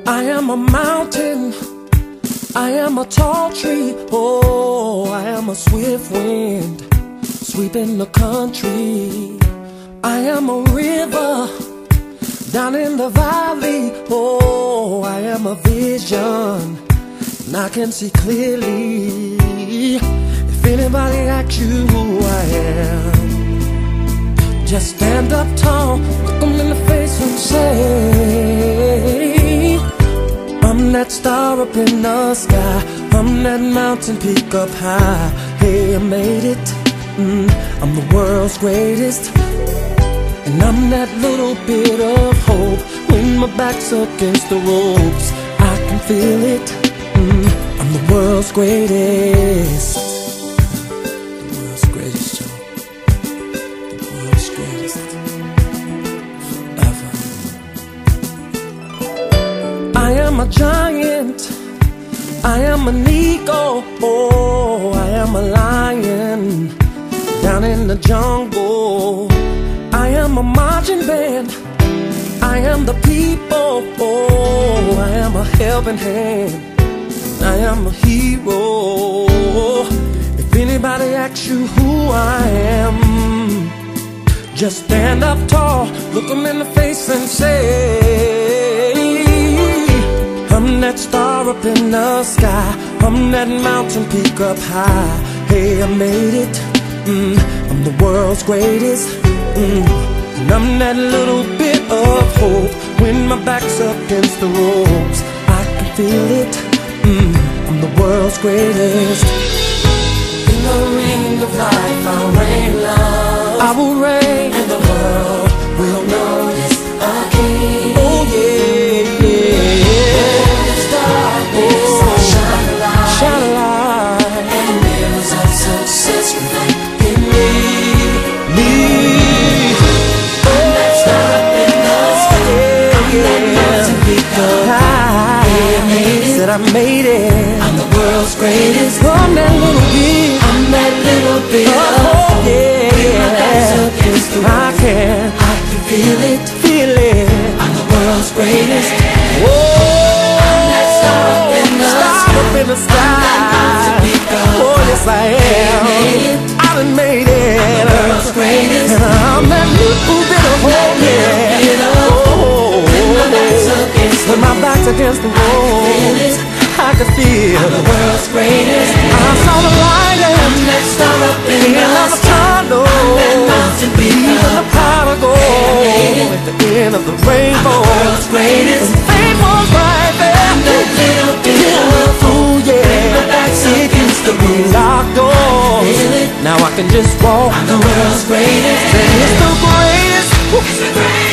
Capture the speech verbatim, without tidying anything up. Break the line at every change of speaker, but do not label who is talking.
I am a mountain, I am a tall tree, oh, I am a swift wind, sweeping the country. I am a river, down in the valley, oh, I am a vision, and I can see clearly. If anybody asks you who I am, just stand up tall, look them in the face and say, I'm that star up in the sky, I'm that mountain peak up high. Hey, I made it, mm, I'm the world's greatest. And I'm that little bit of hope when my back's against the ropes. I can feel it, mm, I'm the world's greatest. The world's greatest, Joe. The world's greatest. Ever. I am a giant, I am an eagle, oh, I am a lion down in the jungle. I am a marching band, I am the people, oh, I am a helping hand, I am a hero. If anybody asks you who I am, just stand up tall, look them in the face and say, I'm that star up in the sky, I'm that mountain peak up high. Hey, I made it, mm, I'm the world's greatest. Mm, and I'm that little bit of hope when my back's against the ropes. I can feel it, mm, I'm the world's greatest. In the ring of life I'll reign love, I will reign, and the world will notice a king. Oh yeah, yeah. There's darkness, oh, I'll shine a light, shine a light, and mirrors of success reflect in me, me. That I made it, I'm the world's greatest. I'm that little bit, I'm that little bit oh, of yeah, yeah. Against the I can, I can feel it, feel it. I'm the world's greatest. Whoa, I'm that star up in the star up in the sky. Oh yes I am. I done made it. I'm the world's greatest. And I'm that little bit of hope, yeah. Oh, when my back's against the wall, I can feel I'm the world's greatest. I saw the light and that star up in the tunnel, even the pot of gold at the end of the rainbow. I'm the world's greatest. The fame was right there. I'm that little bit of fool, yeah. My back's against the locked doors. Now I can just walk. I'm the world's greatest. It's the greatest. It's the greatest.